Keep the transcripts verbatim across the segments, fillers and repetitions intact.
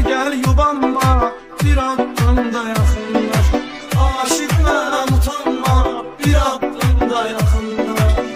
gel yubanma, bir adım da yakınlaş. Aşık ben utanma, bir adım da yakınlaş.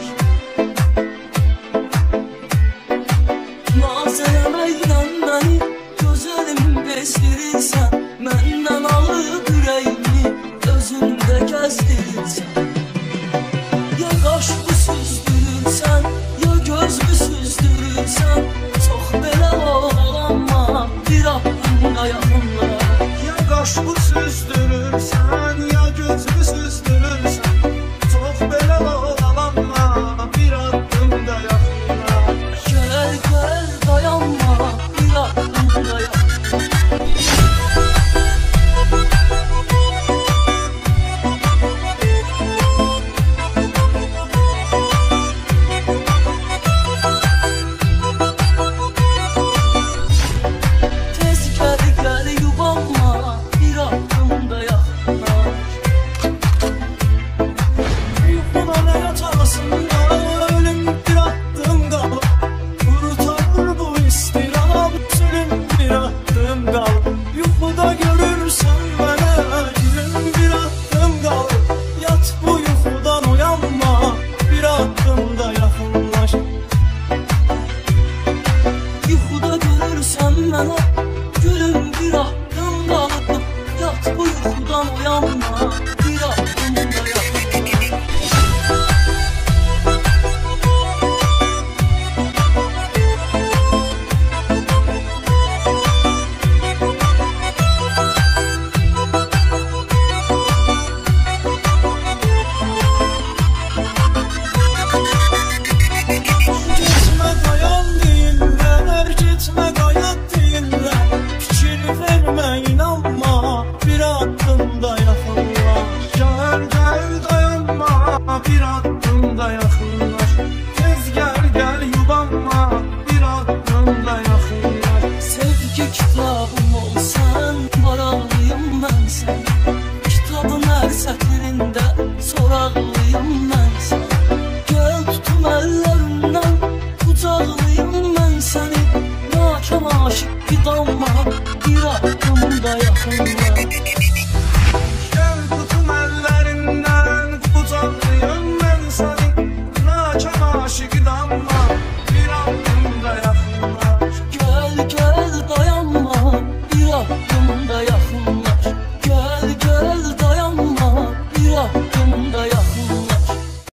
Nazələməkdən məni gözəlim bezdirirsən, məndən alıb ürəyimi özündə gəzdirirsən. Ya qaşımı süzdürürsən, ya gözümü süzdürürsən, çox belə oğlanma, bir adım da yaxınlaş. Ya qaşımı süzdürürsən, ya gözümü süzdürürsən, çox belə oğlanma, bir adım da yaxınlaş. Gəl gəl dayanma, bir adım da yaxınlaş. Yuxuda görürsən mənə gülüm, bir adım qalıb. Yat bu yuxudan oyanma, bir adım da yaxınlaş. Yuxuda görürsən mənə gülüm, bir adım qalıb. Yat bu yuxudan oyanma, bir adım da yaxınlaş. Bir adım da yaxınlaş. Tez gəl, gəl yubanma, bir adım da yaxınlaş. Sevgi kitabım olsan, maraqlıyım mən sən. Kitabın hər sətrində soraqlıyım mən sən. Gəl tutum əllərindən, qucaqlıyım mən səni. Nakam aşıq fidanma, bir adım da yaxınlaş.